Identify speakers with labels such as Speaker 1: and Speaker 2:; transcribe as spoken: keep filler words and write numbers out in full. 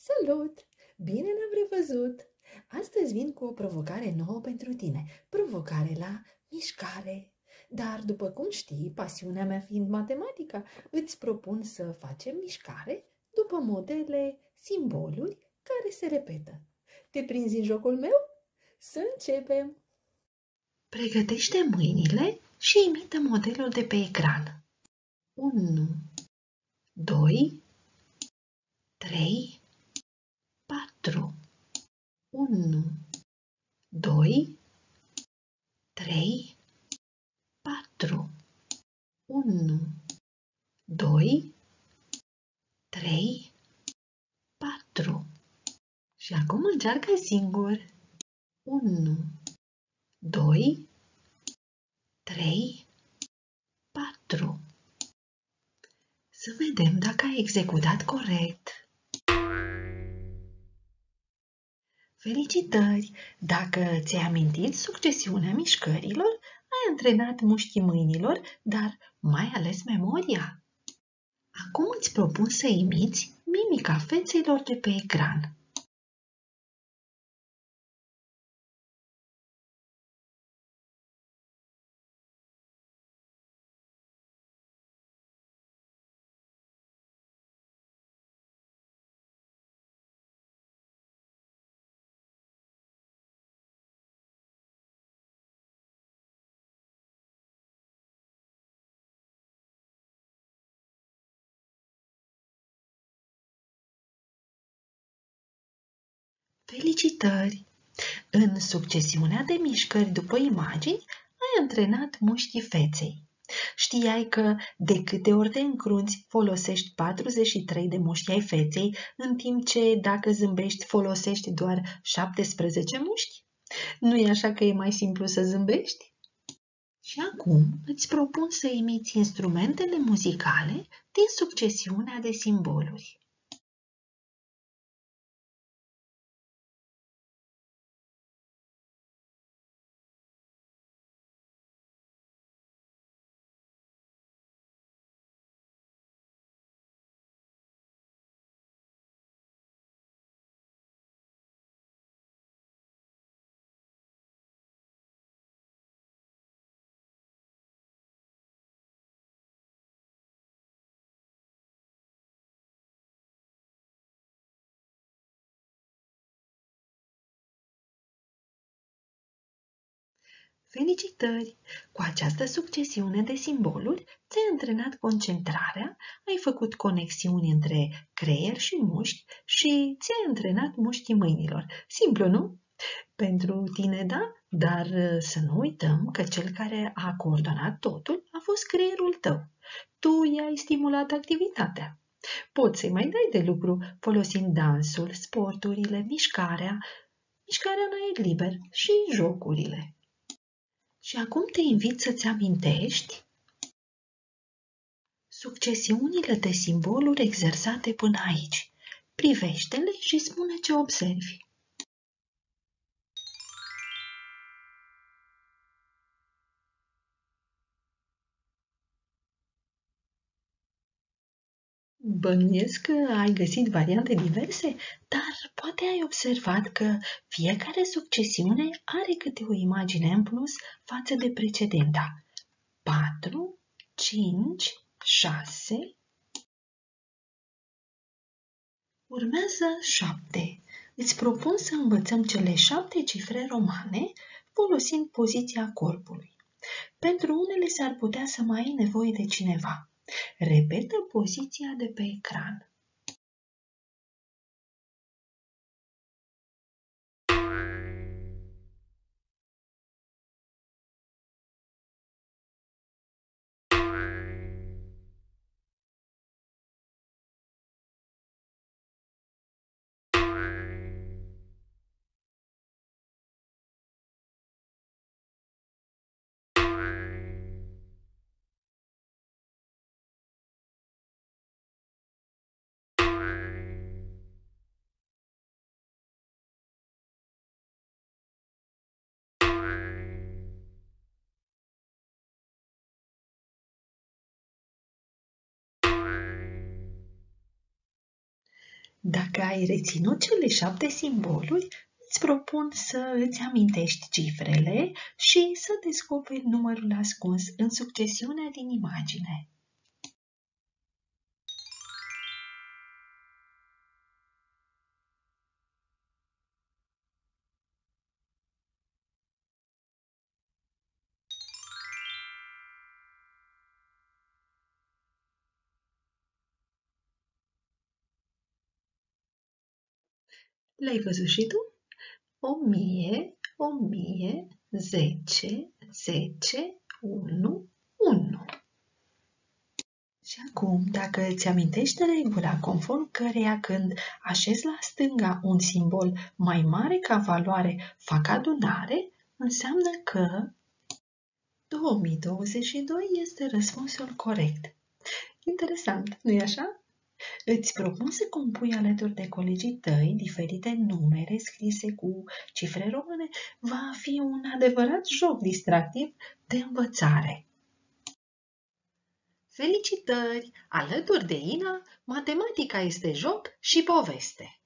Speaker 1: Salut! Bine ne-am revăzut! Astăzi vin cu o provocare nouă pentru tine, provocare la mișcare. Dar, după cum știi, pasiunea mea fiind matematica, îți propun să facem mișcare după modele, simboluri care se repetă. Te prinzi în jocul meu? Să începem! Pregătește mâinile și imită modelul de pe ecran. unu, doi, trei, patru. unu, doi, trei, patru. unu, doi, trei, patru. Și acum încearcă singur. unu, doi, trei, patru. Să vedem dacă ai executat corect. Felicitări! Dacă ți-ai amintit succesiunea mișcărilor, ai antrenat mușchii mâinilor, dar mai ales memoria. Acum îți propun să imiți mimica fețelor de pe ecran. Felicitări! În succesiunea de mișcări după imagini, ai antrenat mușchii feței. Știai că de câte ori te încrunți folosești patruzeci și trei de mușchi ai feței, în timp ce dacă zâmbești folosești doar șaptesprezece mușchi? Nu e așa că e mai simplu să zâmbești? Și acum îți propun să imiți instrumentele muzicale din succesiunea de simboluri. Felicitări! Cu această succesiune de simboluri ți-ai antrenat concentrarea, ai făcut conexiuni între creier și mușchi și ți-ai antrenat mușchii mâinilor. Simplu, nu? Pentru tine, da? Dar să nu uităm că cel care a coordonat totul a fost creierul tău. Tu i-ai stimulat activitatea. Poți să-i mai dai de lucru folosind dansul, sporturile, mișcarea, mișcarea în aer liber și jocurile. Și acum te invit să-ți amintești succesiunile de simboluri exersate până aici. Privește-le și spune ce observi. Bănuiesc că ai găsit variante diverse, dar poate ai observat că fiecare succesiune are câte o imagine în plus față de precedenta. patru, cinci, șase. Urmează șapte. Îți propun să învățăm cele șapte cifre romane folosind poziția corpului. Pentru unele s-ar putea să mai ai nevoie de cineva. Repetă poziția de pe ecran. Dacă ai reținut cele șapte simboluri, îți propun să îți amintești cifrele și să descoperi numărul ascuns în succesiunea din imagine. Le-ai văzut și tu? O mie, o mie, zece, zece, unu, unu. Și acum, dacă îți amintești regula conform căreia când așezi la stânga un simbol mai mare ca valoare fac adunare, înseamnă că două mii douăzeci și doi este răspunsul corect. Interesant, nu-i așa? Îți propun să compui alături de colegii tăi diferite numere scrise cu cifre române. Va fi un adevărat joc distractiv de învățare. Felicitări! Alături de Ina, matematica este joc și poveste.